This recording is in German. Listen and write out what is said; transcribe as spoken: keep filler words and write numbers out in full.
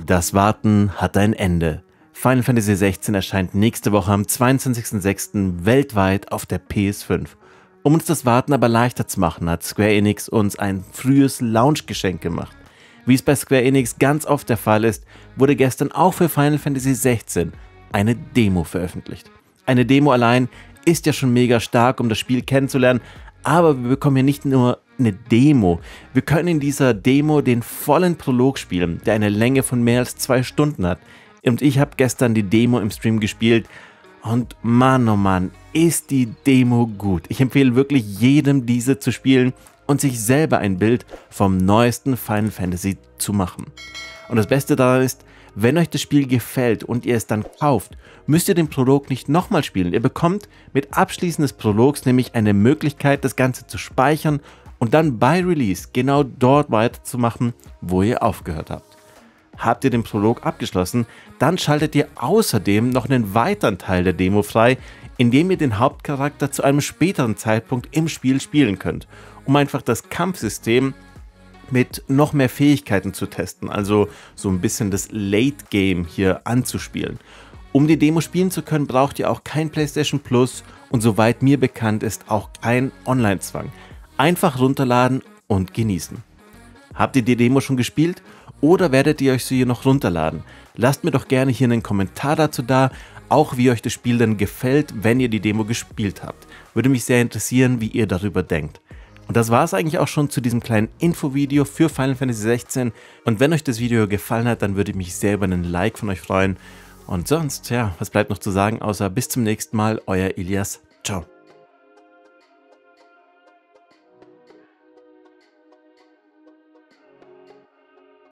Das Warten hat ein Ende. Final Fantasy sechzehn erscheint nächste Woche am zweiundzwanzigsten sechsten weltweit auf der P S fünf. Um uns das Warten aber leichter zu machen, hat Square Enix uns ein frühes Launch-Geschenk gemacht. Wie es bei Square Enix ganz oft der Fall ist, wurde gestern auch für Final Fantasy sechzehn eine Demo veröffentlicht. Eine Demo allein ist ja schon mega stark, um das Spiel kennenzulernen, aber wir bekommen ja nicht nur eine Demo. Wir können in dieser Demo den vollen Prolog spielen, der eine Länge von mehr als zwei Stunden hat. Und ich habe gestern die Demo im Stream gespielt und Mann, oh Mann, ist die Demo gut. Ich empfehle wirklich jedem, diese zu spielen und sich selber ein Bild vom neuesten Final Fantasy zu machen. Und das Beste daran ist, wenn euch das Spiel gefällt und ihr es dann kauft, müsst ihr den Prolog nicht nochmal spielen. Ihr bekommt mit Abschließen des Prologs nämlich eine Möglichkeit, das Ganze zu speichern und dann bei Release genau dort weiterzumachen, wo ihr aufgehört habt. Habt ihr den Prolog abgeschlossen, dann schaltet ihr außerdem noch einen weiteren Teil der Demo frei, indem ihr den Hauptcharakter zu einem späteren Zeitpunkt im Spiel spielen könnt, um einfach das Kampfsystem mit noch mehr Fähigkeiten zu testen, also so ein bisschen das Late Game hier anzuspielen. Um die Demo spielen zu können, braucht ihr auch kein PlayStation Plus und soweit mir bekannt ist, auch kein Online-Zwang. Einfach runterladen und genießen. Habt ihr die Demo schon gespielt oder werdet ihr euch sie hier noch runterladen? Lasst mir doch gerne hier einen Kommentar dazu da, auch wie euch das Spiel denn gefällt, wenn ihr die Demo gespielt habt. Würde mich sehr interessieren, wie ihr darüber denkt. Und das war es eigentlich auch schon zu diesem kleinen Infovideo für Final Fantasy sechzehn. Und wenn euch das Video gefallen hat, dann würde ich mich sehr über einen Like von euch freuen. Und sonst, ja, was bleibt noch zu sagen, außer bis zum nächsten Mal, euer Ilias. Ciao.